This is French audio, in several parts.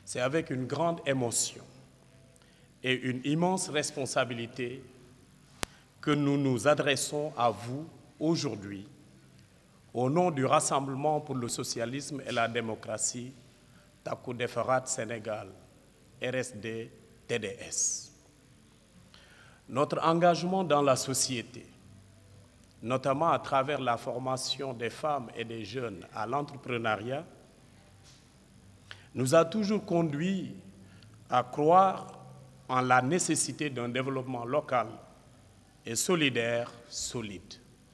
C'est avec une grande émotion et une immense responsabilité que nous nous adressons à vous aujourd'hui au nom du Rassemblement pour le socialisme et la démocratie, Takku Defaraat Sénégal, RSD-TDS. Notre engagement dans la société, notamment à travers la formation des femmes et des jeunes à l'entrepreneuriat, nous a toujours conduit à croire en la nécessité d'un développement local et solidaire solide.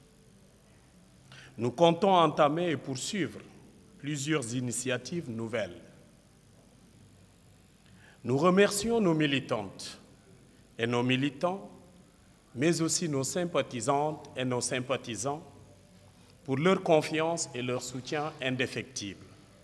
Nous comptons entamer et poursuivre plusieurs initiatives nouvelles. Nous remercions nos militantes et nos militants, mais aussi nos sympathisantes et nos sympathisants pour leur confiance et leur soutien indéfectible.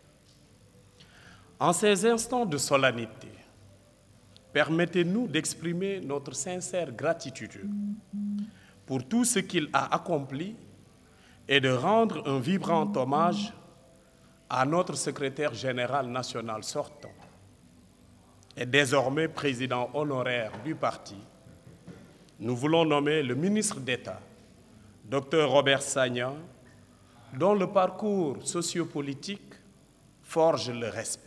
En ces instants de solennité, permettez-nous d'exprimer notre sincère gratitude pour tout ce qu'il a accompli et de rendre un vibrant hommage à notre secrétaire général national sortant et désormais président honoraire du parti. Nous voulons nommer le ministre d'État, Dr Robert Sagna, dont le parcours sociopolitique forge le respect.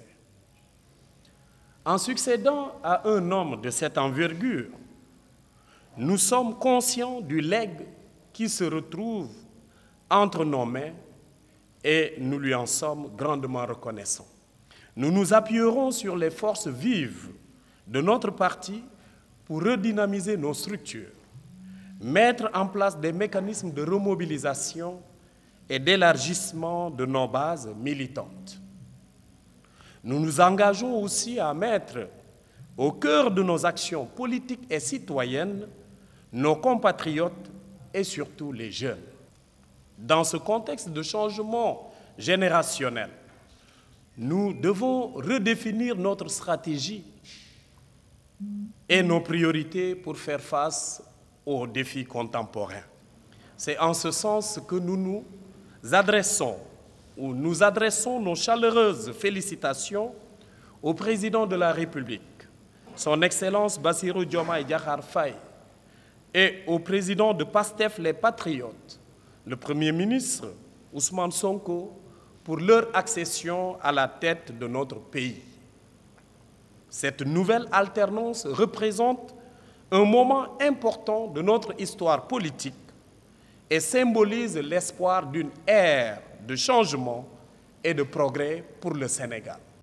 En succédant à un homme de cette envergure, nous sommes conscients du legs qui se retrouve entre nos mains et nous lui en sommes grandement reconnaissants. Nous nous appuierons sur les forces vives de notre parti pour redynamiser nos structures, mettre en place des mécanismes de remobilisation et d'élargissement de nos bases militantes. Nous nous engageons aussi à mettre au cœur de nos actions politiques et citoyennes nos compatriotes et surtout les jeunes. Dans ce contexte de changement générationnel, nous devons redéfinir notre stratégie et nos priorités pour faire face aux défis contemporains. C'est en ce sens que nous adressons nos chaleureuses félicitations au président de la République, son Excellence Bassirou Diomaye Diakhar Faye, et au président de PASTEF les Patriotes, le Premier ministre Ousmane Sonko, pour leur accession à la tête de notre pays. Cette nouvelle alternance représente un moment important de notre histoire politique et symbolise l'espoir d'une ère de changement et de progrès pour le Sénégal.